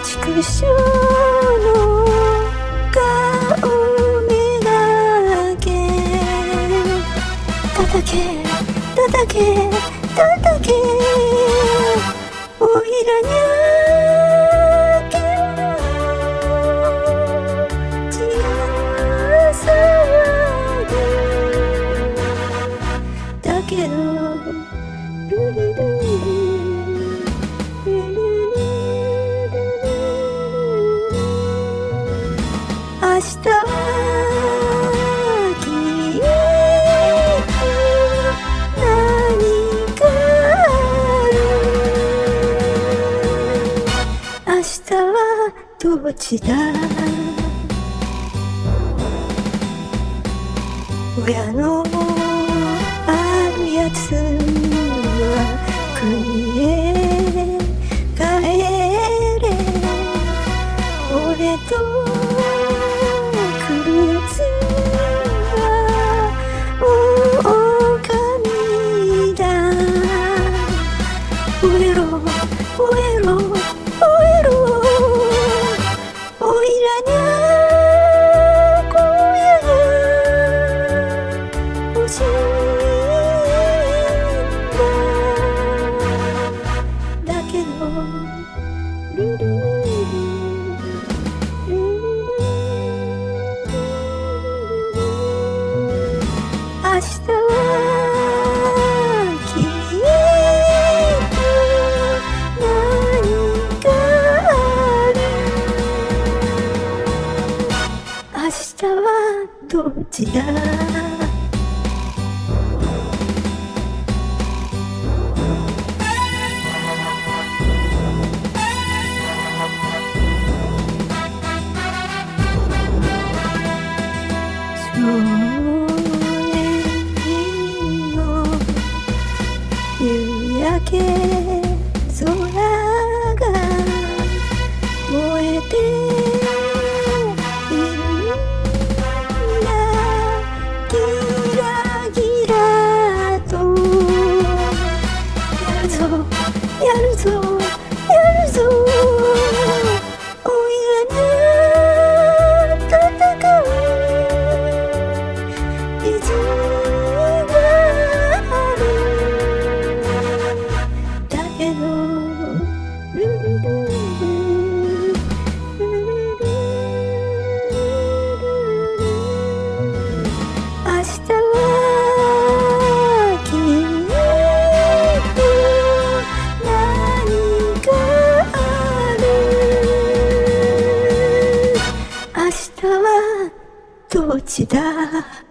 畜生の顔めがけ叩け叩け叩けおいらにゃけ血が騒ぐだけどルルル明日はきっと何かある明日はどっちだ親のあるやつは国へ帰れ俺と燃えろ燃えろ燃えろおいらにゃ荒野が欲しいんだだけどルルル明日はきっと何かある明日はどっちだ夕焼け空が燃えているんだギラギラとやるぞやるぞやるぞおいらに戦う意地があるだけどルルル明日はきっと何かある明日はどっちだ